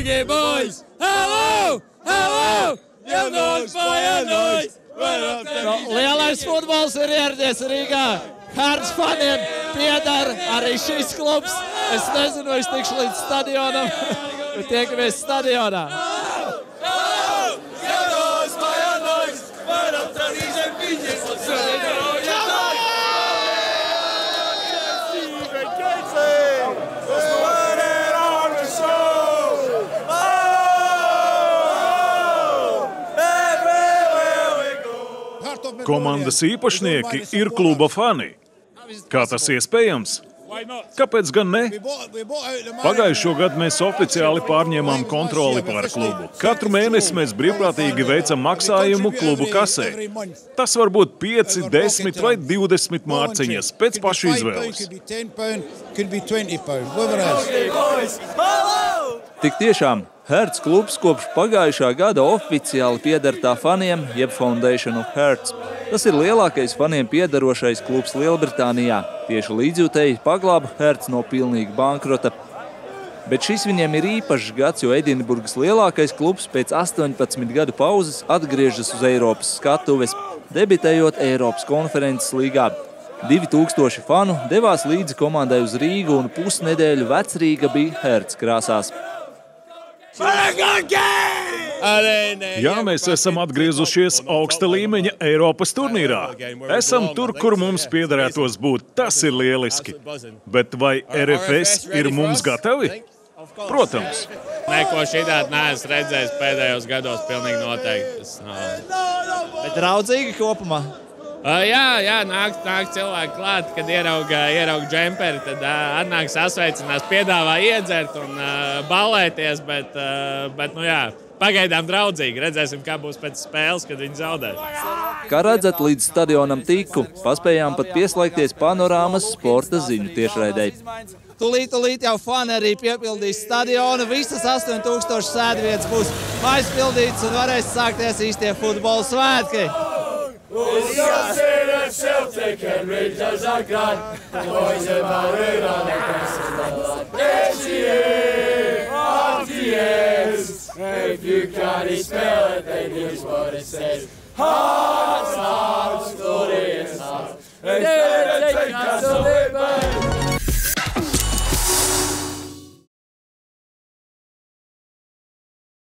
Rīgai boys! Hello! Hello! Jaunāks pajaunājs! Lielais futbols ir ieradies Rīgā. Herts faniem piedara arī šis klubs. Es nezinu, vai es tikšu līdz stadionam, bet tiekamies stadionā. Jaunāks pajaunājs! Varam trādīšiem piņas! Komandas īpašnieki ir kluba fani. Kā tas iespējams? Kāpēc gan ne? Pagājušo gadu mēs oficiāli pārņēmām kontroli pār klubu. Katru mēnesi mēs brīvprātīgi veicam maksājumu klubu kasē. Tas var būt 5, 10 vai 20 mārciņas pēc pašu izvēles. Tik tiešām, Herts klubs kopš pagājušā gada oficiāli pieder tā faniem, jeb Foundation of Herts. Tas ir lielākais faniem piedarošais klubs Lielbritānijā. Tieši līdzjūtēji paglāba Herts no pilnīga bankrota. Bet šis viņiem ir īpašs gads, jo Edinburgas lielākais klubs pēc 18 gadu pauzes atgriežas uz Eiropas skatuves, debitējot Eiropas konferences līgā. 2000 fanu devās līdzi komandai uz Rīgu un pusnedēļu Vecrīga bija Herts krāsās. Jā, mēs esam atgriezušies augsta līmeņa Eiropas turnīrā. Esam tur, kur mums piederētos būt. Tas ir lieliski. Bet vai RFS ir mums gatavi? Protams. Neko šitādi neesmu redzējis pēdējos gados, pilnīgi noteikti. Bet draudzīgi kopumā? Jā, nāk cilvēki klāt, kad ierauga džemperi, tad atnāk sasveicinās, piedāvā iedzert un balēties, bet nu jā, pagaidām draudzīgi. Redzēsim, kā būs pēc spēles, kad viņi zaudēs. Kā redzat, līdz stadionam tiku, paspējām pat pieslēgties panorāmas sporta ziņu tiešraidei. Tūlīt jau fani arī piepildīs stadionu. Visas 8000 sēdvietas būs aizpildītas un varēs sākties īstie futbola svētki. Uz jāsēr Celtic and Rangers are gone. Boys and Marina, RTS. If you can't spell it, then here's what it says. Hearts, hearts, glorious hearts. And take us to live.